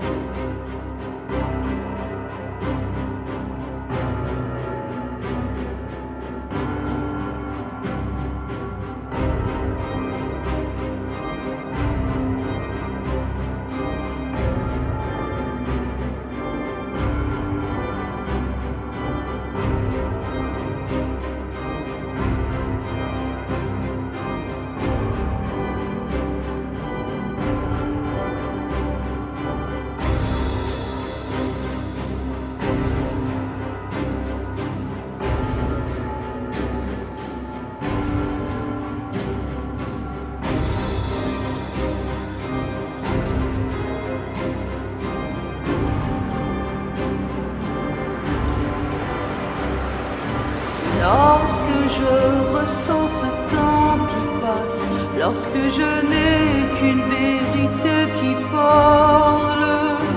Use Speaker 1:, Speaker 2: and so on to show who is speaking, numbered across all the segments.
Speaker 1: Lorsque je ressens ce temps qui passe, lorsque je n'ai qu'une vérité qui parle,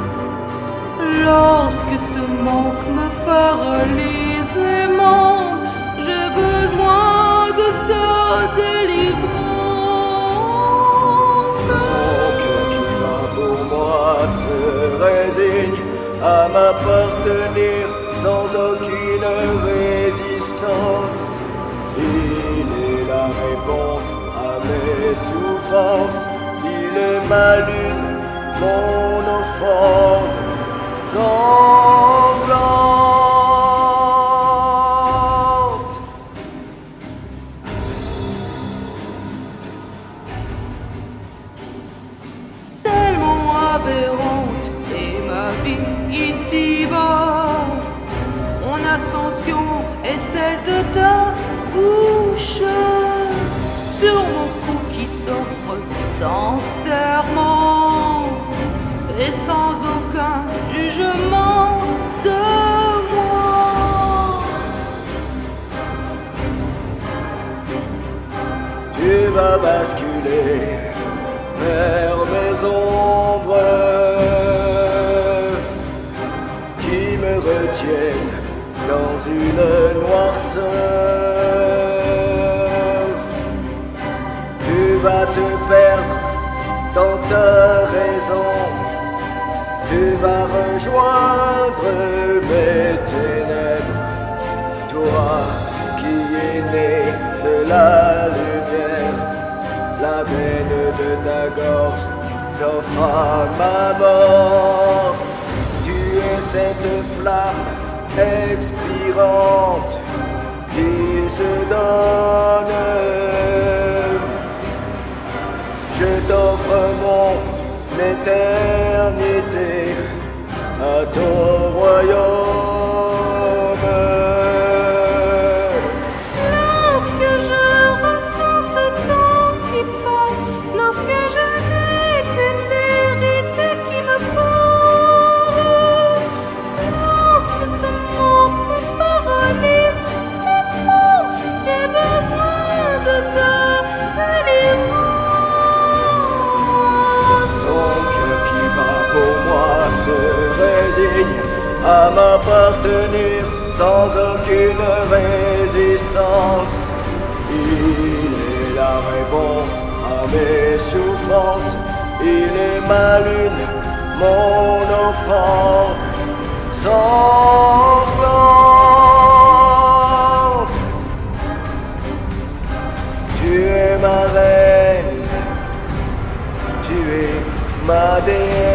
Speaker 1: lorsque ce manque me paralyse les membres, j'ai besoin de ta délivrance.
Speaker 2: Mon cœur qui bat pour moi se résigne à m'appartenir sans aucune résistance. Il est la réponse à mes souffrances. Il est ma lune, mon offrande sanglante.
Speaker 1: Tellement aberrante est ma vie ici-bas, mon ascension est celle de ta bouche, sur mon cou qui s'offre sans serment et sans aucun jugement de moi.
Speaker 2: Tu vas basculer vers mes ombres qui me retiennent dans une noirceur. Tu vas te perdre dans ta raison, tu vas rejoindre mes ténèbres, toi qui es né de la lumière. La veine de ta gorge s'offre à ma mort. Tu es cette flamme expirante qui se donne. Je t'offre mon éternité à ton royaume.
Speaker 1: Lorsque je ressens ce temps qui passe, lorsque je n'ai qu'une vérité qui me parle, lorsque ce manque me paralyse, j'ai besoin de ta délivrance.
Speaker 2: Son cœur qui bat pour moi se résigne à m'appartenir sans aucune résistance. Il est la réponse à mes souffrances. Il est ma lune, mon offrande sanglante. Tu es ma reine, tu es ma déesse.